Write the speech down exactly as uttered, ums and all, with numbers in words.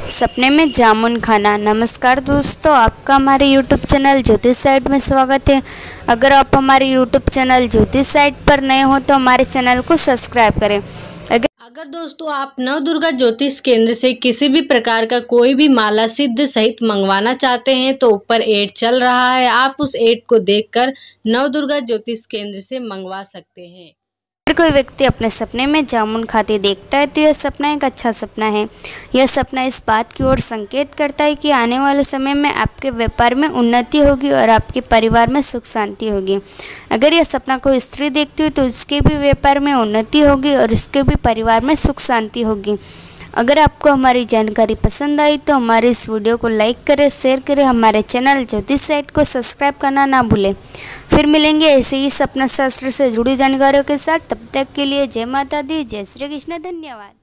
सपने में जामुन खाना। नमस्कार दोस्तों, आपका हमारे यूट्यूब चैनल ज्योतिष साइट में स्वागत है। अगर आप हमारे यूट्यूब चैनल ज्योतिष साइट पर नए हो तो हमारे चैनल को सब्सक्राइब करें। अगर अगर दोस्तों आप नवदुर्गा ज्योतिष केंद्र से किसी भी प्रकार का कोई भी माला सिद्ध सहित मंगवाना चाहते हैं तो ऊपर एड चल रहा है, आप उस एड को देखकर नवदुर्गा ज्योतिष केंद्र से मंगवा सकते हैं। अगर कोई व्यक्ति अपने सपने में जामुन खाते देखता है तो यह सपना एक अच्छा सपना है। यह सपना इस बात की ओर संकेत करता है कि आने वाले समय में आपके व्यापार में उन्नति होगी और आपके परिवार में सुख शांति होगी। अगर यह सपना कोई स्त्री देखती हो तो उसके भी व्यापार में उन्नति होगी और उसके भी परिवार में सुख शांति होगी। अगर आपको हमारी जानकारी पसंद आई तो हमारे इस वीडियो को लाइक करें, शेयर करें, हमारे चैनल ज्योतिष साइट को सब्सक्राइब करना ना भूलें। फिर मिलेंगे ऐसे ही सपना शास्त्र से जुड़ी जानकारियों के साथ। तब तक के लिए जय माता दी, जय श्री कृष्ण, धन्यवाद।